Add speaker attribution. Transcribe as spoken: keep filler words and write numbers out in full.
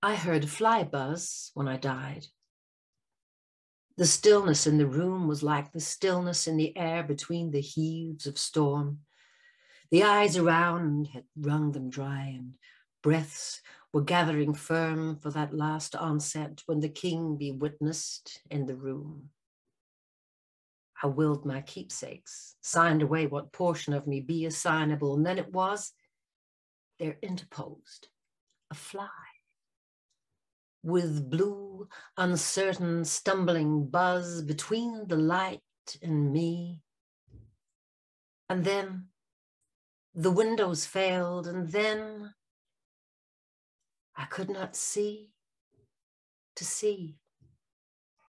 Speaker 1: I heard a fly buzz when I died. The stillness in the room was like the stillness in the air between the heaves of storm. The eyes around had wrung them dry, and breaths were gathering firm for that last onset when the king be witnessed in the room. I willed my keepsakes, signed away what portion of me be assignable, and then it was there interposed a fly with blue, uncertain, stumbling buzz between the light and me. And then the windows failed, and then I could not see to see.